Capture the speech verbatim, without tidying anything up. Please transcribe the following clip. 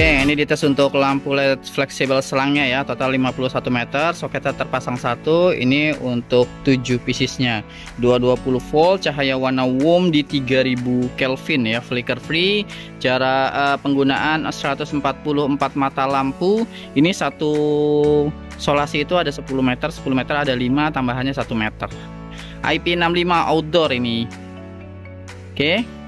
Oke, ini dites untuk lampu L E D fleksibel selangnya ya, total lima puluh satu meter, soketnya terpasang satu. Ini untuk tujuh piecesnya, dua ratus dua puluh volt, cahaya warna warm di tiga ribu Kelvin ya, flicker free. Jarak uh, penggunaan seratus empat puluh empat mata lampu. Ini satu solasi itu ada sepuluh meter, sepuluh meter ada lima, tambahannya satu meter. I P enam puluh lima outdoor ini. Oke.